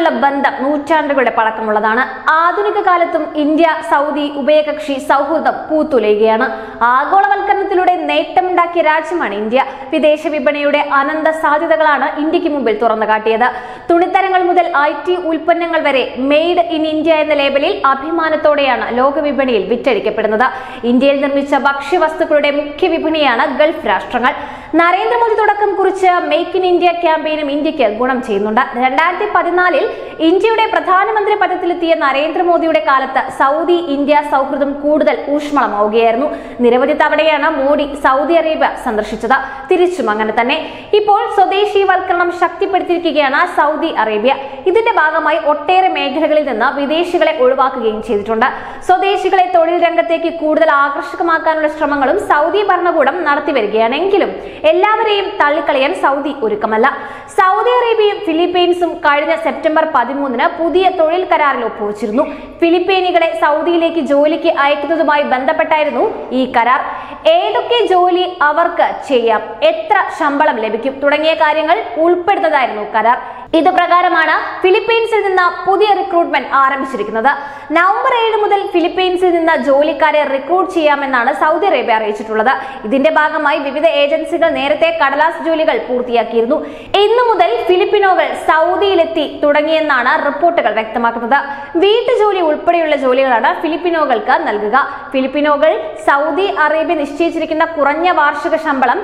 തമ്മിലുള്ള ബന്ധം നൂറ്റാണ്ടുകളുടെ പഴക്കമുള്ളതാണ്. ആധുനിക കാലത്തും ഇന്ത്യ സൗദി ഉഭയകക്ഷി സൗഹൃദം പൂത്തുലയുകയാണ്. ആഗോളവൽക്കരണത്തിലൂടെ നേട്ടമുണ്ടാക്കിയ രാജ്യമാണ് ഇന്ത്യ. വിദേശ വിപണിയുടെ അനന്ത സാധ്യതകളാണ് ഇന്ത്യക്ക് മുമ്പിൽ തുറന്നു കാട്ടിയത്. തുണിത്തരങ്ങൾ മുതൽ IT ഉൽപ്പന്നങ്ങൾ വരെ മെയ്ഡ് ഇൻ ഇന്ത്യ എന്ന ലേബലിൽ അഭിമാനത്തോടെയാണ് ലോകവിപണിയിൽ വിറ്റഴിക്കപ്പെടുന്നത്. ഇന്ത്യയിൽ നിർമ്മിച്ച ഭക്ഷ്യവസ്തുക്കളുടെ മുഖ്യ വിപണിയാണ് ഗൾഫ് രാഷ്ട്രങ്ങൾ. നരേന്ദ്രമോദി തുടക്കം കുറിച്ച് മേക്ക് ഇൻ ഇന്ത്യ ക്യാമ്പയിനും ഇന്ത്യക്ക് ഗുണം ചെയ്യുന്നുണ്ട്. 2014 ഇന്ത്യയുടെ പ്രധാനമന്ത്രി പദത്തിലെത്തിയ നരേന്ദ്രമോദിയുടെ കാലത്ത് സൗദി ഇന്ത്യ സൗഹൃദം കൂടുതൽ ഊഷ്മളമാവുകയായിരുന്നു. നിരവധി തവണയാണ് മോഡി സൗദി അറേബ്യ സന്ദർശിച്ചത്. തിരിച്ചും അങ്ങനെ തന്നെ. ഇപ്പോൾ സ്വദേശീവൽക്കരണം ശക്തിപ്പെടുത്തിയിരിക്കുകയാണ് സൗദി അറേബ്യ. ഇതിന്റെ ഭാഗമായി ഒട്ടേറെ മേഖലകളിൽ നിന്ന് വിദേശികളെ ഒഴിവാക്കുകയും ചെയ്തിട്ടുണ്ട്. സ്വദേശികളെ തൊഴിൽ രംഗത്തേക്ക് കൂടുതൽ ആകർഷകമാക്കാനുള്ള ശ്രമങ്ങളും സൗദി ഭരണകൂടം നടത്തിവരികയാണെങ്കിലും എല്ലാവരെയും തള്ളിക്കളയാൻ സൗദി ഒരുക്കമല്ല. സൗദി അറേബ്യയും ഫിലിപ്പീൻസും കഴിഞ്ഞ സെപ്റ്റംബർ 13 പുതിയ തൊഴിൽ കരാറിൽ ഒപ്പുവച്ചിരുന്നു. ഫിലിപ്പീനികളെ സൗദിയിലേക്ക് ജോലിക്ക് അയക്കുന്നതുമായി ബന്ധപ്പെട്ടായിരുന്നു ഈ കരാർ. ഏതൊക്കെ ജോലി അവർക്ക് ചെയ്യാം, എത്ര ശമ്പളം ലഭിക്കും തുടങ്ങിയ കാര്യങ്ങൾ ഉൾപ്പെടുന്നതായിരുന്നു കരാർ. ഇത് പ്രകാരമാണ് ഫിലിപ്പീൻസിൽ നിന്ന് പുതിയ റിക്രൂട്ട്മെന്റ് ആരംഭിച്ചിരിക്കുന്നത്. നവംബർ 7 മുതൽ ഫിലിപ്പീൻസിൽ നിന്ന് ജോലിക്കാരെ റിക്രൂട്ട് ചെയ്യാമെന്നാണ് സൗദി അറേബ്യ അറിയിച്ചിട്ടുള്ളത്. ഇതിന്റെ ഭാഗമായി വിവിധ ഏജൻസികൾ നേരത്തെ കടലാസ് ജോലികൾ പൂർത്തിയാക്കിയിരുന്നു. ഇന്നു മുതൽ ഫിലിപ്പിനോകൾ സൗദിയിലെത്തി തുടങ്ങിയെന്നാണ് റിപ്പോർട്ടുകൾ വ്യക്തമാക്കുന്നത്. വീട്ടുജോലി ഉൾപ്പെടെയുള്ള ജോലികളാണ് ഫിലിപ്പിനോകൾക്ക് നൽകുക. ഫിലിപ്പിനോകൾ സൗദി അറേബ്യ നിശ്ചയിച്ചിരിക്കുന്ന കുറഞ്ഞ വാർഷിക ശമ്പളം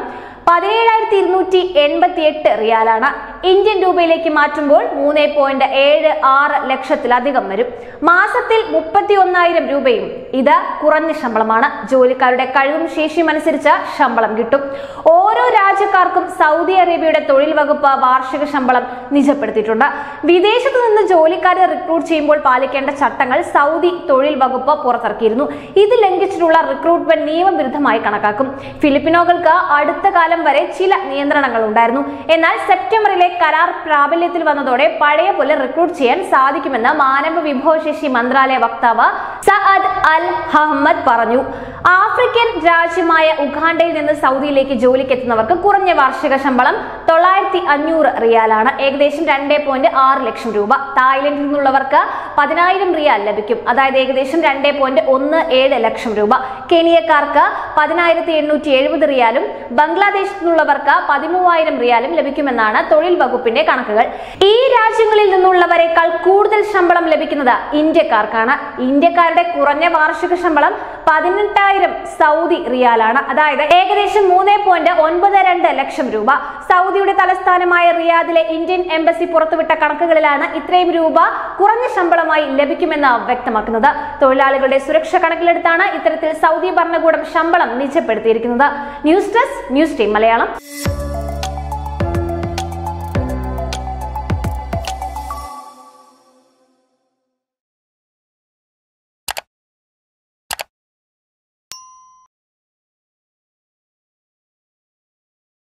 17,288 റിയാലാണ്. ഇന്ത്യൻ രൂപയിലേക്ക് മാറ്റുമ്പോൾ 3.76 ലക്ഷത്തിലധികം വരും. മാസത്തിൽ 31,000 രൂപയും. ഇത് കുറഞ്ഞ ശമ്പളമാണ്. ജോലിക്കാരുടെ കഴിവും ശേഷിയും അനുസരിച്ച് ശമ്പളം കിട്ടും. ഓരോ രാജ്യക്കാർക്കും സൗദി അറേബ്യയുടെ തൊഴിൽ വകുപ്പ് വാർഷിക ശമ്പളം നിജപ്പെടുത്തിയിട്ടുണ്ട്. വിദേശത്തു നിന്ന് ജോലിക്കാരെ റിക്രൂട്ട് ചെയ്യുമ്പോൾ പാലിക്കേണ്ട ചട്ടങ്ങൾ സൗദി തൊഴിൽ വകുപ്പ് പുറത്തിറക്കിയിരുന്നു. ഇത് ലംഘിച്ചിട്ടുള്ള റിക്രൂട്ട്മെന്റ് നിയമവിരുദ്ധമായി കണക്കാക്കും. ഫിലിപ്പിനോകൾക്ക് അടുത്ത കാലം വരെ ചില നിയന്ത്രണങ്ങൾ ഉണ്ടായിരുന്നു. എന്നാൽ സെപ്റ്റംബറിലെ കരാർ പ്രാബല്യത്തിൽ വന്നതോടെ പഴയ പോലെ റിക്രൂട്ട് ചെയ്യാൻ സാധിക്കുമെന്ന് മാനവ വിഭവശേഷി മന്ത്രാലയ വക്താവ് സഅദ് അൽ അഹമ്മദ് പറഞ്ഞു. ആഫ്രിക്കൻ രാജ്യമായ ഉഗാണ്ടയിൽ നിന്ന് സൗദിയിലേക്ക് ജോലിക്ക് എത്തുന്നവർക്ക് കുറഞ്ഞ വാർഷിക ശമ്പളം 9,500 റിയാലാണ്, ഏകദേശം 2.6 ലക്ഷം രൂപ. തായ്ലൻഡിൽ നിന്നുള്ളവർക്ക് 10,000 റിയാൽ ലഭിക്കും, അതായത് ഏകദേശം 2.17 ലക്ഷം രൂപ. കെനിയക്കാർക്ക് 10,870 റിയാലും ബംഗ്ലാദേശിൽ നിന്നുള്ളവർക്ക് 13,000 റിയാലും ലഭിക്കുമെന്നാണ് തൊഴിൽ വകുപ്പിന്റെ കണക്കുകൾ. ഈ രാജ്യങ്ങളിൽ നിന്നുള്ളവരെക്കാൾ കൂടുതൽ ശമ്പളം ലഭിക്കുന്നത് ഇന്ത്യക്കാർക്കാണ്. ഇന്ത്യക്കാരുടെ കുറഞ്ഞ വാർഷിക ശമ്പളം 18,000 സൗദി റിയാലാണ്, അതായത് ഏകദേശം 3.92 ലക്ഷം രൂപ. സൗദിയുടെ തലസ്ഥാനമായ റിയാദിലെ ഇന്ത്യൻ എംബസി പുറത്തുവിട്ട കണക്കുകളിലാണ് ഇത്രയും രൂപ കുറഞ്ഞ ശമ്പളമായി ലഭിക്കുമെന്ന് വ്യക്തമാക്കുന്നത്. തൊഴിലാളികളുടെ സുരക്ഷ കണക്കിലെടുത്താണ് ഇത്തരത്തിൽ സൗദി ഭരണകൂടം ശമ്പളം നിജപ്പെടുത്തിയിരിക്കുന്നത്. News desk news team Malayalam.